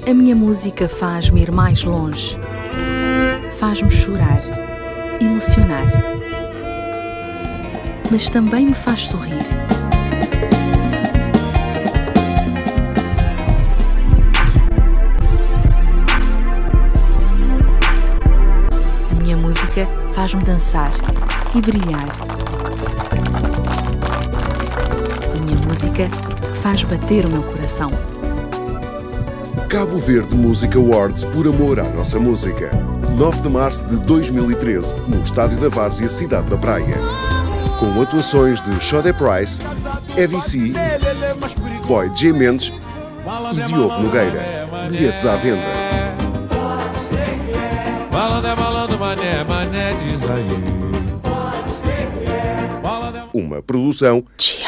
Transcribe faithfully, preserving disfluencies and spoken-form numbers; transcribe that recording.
A minha música faz-me ir mais longe, faz-me chorar, emocionar, mas também me faz sorrir. A minha música faz-me dançar e brilhar. A minha música faz bater o meu coração. Cabo Verde Music Awards por amor à nossa música. nove de março de dois mil e treze, no Estádio da Várzea, Cidade da Praia. Com atuações de Shode Price, E V C, Boy J. Mendes e Diogo Nogueira. Bilhetes à venda. Uma produção